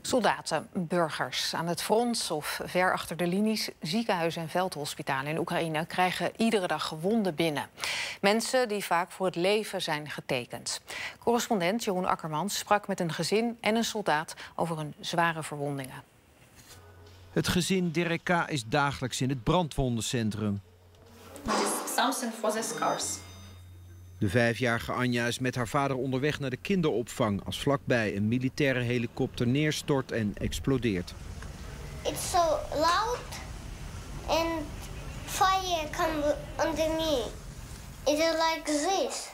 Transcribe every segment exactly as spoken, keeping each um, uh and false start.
Soldaten, burgers aan het front of ver achter de linies, ziekenhuizen en veldhospitalen in Oekraïne krijgen iedere dag gewonden binnen. Mensen die vaak voor het leven zijn getekend. Correspondent Jeroen Akkermans sprak met een gezin en een soldaat over hun zware verwondingen. Het gezin Dereka is dagelijks in het brandwondencentrum. Something for the scars. De vijfjarige Anja is met haar vader onderweg naar de kinderopvang als vlakbij een militaire helikopter neerstort en explodeert. It's so loud and fire come under me. It is like this.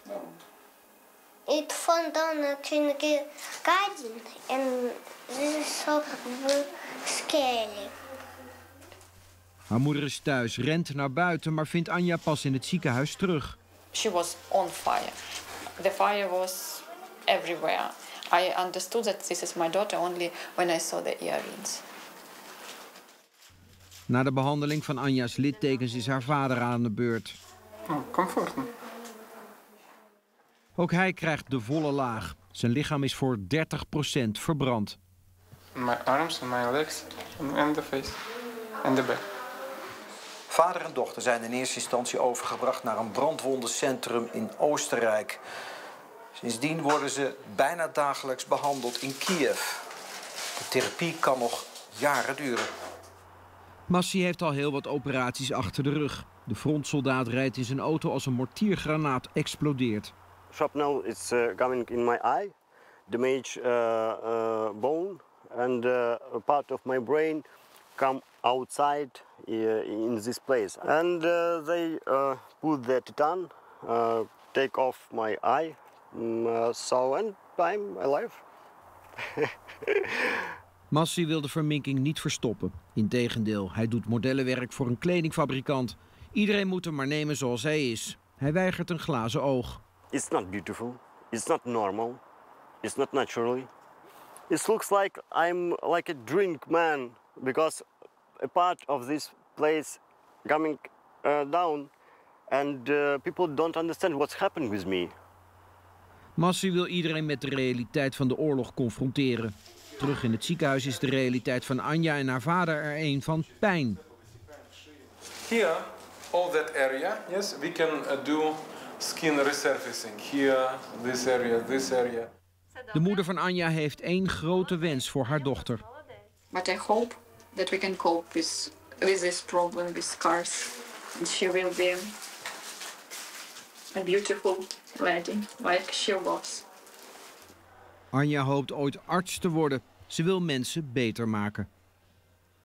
It fell down a garden and this is so scary. Haar moeder is thuis, rent naar buiten, maar vindt Anja pas in het ziekenhuis terug. She was on fire. The fire was everywhere. I understood that this is my daughter only when I saw the earrings. Na de behandeling van Anja's littekens is haar vader aan de beurt. Oh, comfort. Ook hij krijgt de volle laag. Zijn lichaam is voor dertig procent verbrand. My arms and my legs and the face and the back. Vader en dochter zijn in eerste instantie overgebracht naar een brandwondencentrum in Oostenrijk. Sindsdien worden ze bijna dagelijks behandeld in Kiev. De therapie kan nog jaren duren. Massi heeft al heel wat operaties achter de rug. De frontsoldaat rijdt in zijn auto als een mortiergranaat explodeert. Shrapnel is uh, coming in my eye, damage uh, uh, bone, and uh, a part of my brain come outside uh, in this place. And uh, they uh, put the titan, uh, take off my eye, um, uh, so and I'm alive. Massi wil de verminking niet verstoppen. Integendeel, hij doet modellenwerk voor een kledingfabrikant. Iedereen moet hem maar nemen zoals hij is. Hij weigert een glazen oog. It's not beautiful. It's not normal. It's not naturally. It looks like I'm like a drink man because a part of this place coming uh, down and uh, people don't understand what's happening with me. Massi wil iedereen met de realiteit van de oorlog confronteren. Terug in het ziekenhuis is de realiteit van Anja en haar vader er een van pijn. Here, all that area, yes, we can uh, do skin resurfacing. Here, this area, this area. De moeder van Anja heeft één grote wens voor haar dochter. But I hope that we can cope with, with this problem, with scars. And she will be a beautiful lady, like she was. Anja hoopt ooit arts te worden. Ze wil mensen beter maken.